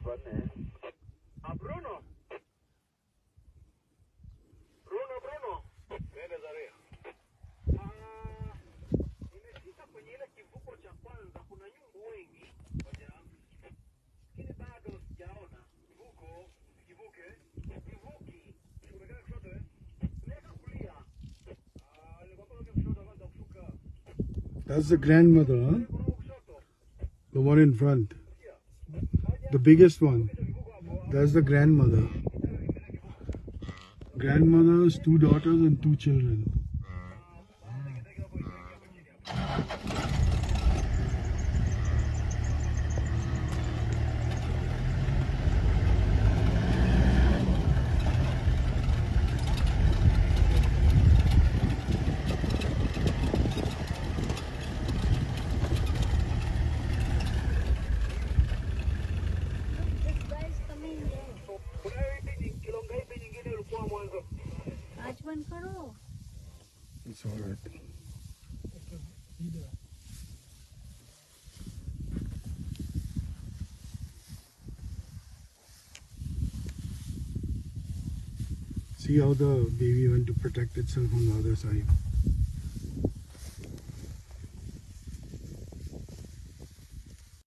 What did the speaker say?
Bruno. Nenda Zaria. Nimefika kwenye ile kivuko cha kwanza, kuna nyumbu wengi. Ngoja. Lakini bado sijaona kivuki. Umekaa kushoto Nenda kulia. Nilikuwa kushoto kwanza kushuka. That's the grandmother, huh? The one in front. The biggest one. That's the grandmother. Grandmother's 2 daughters and 2 children. It's alright. See how the baby went to protect itself on the other side.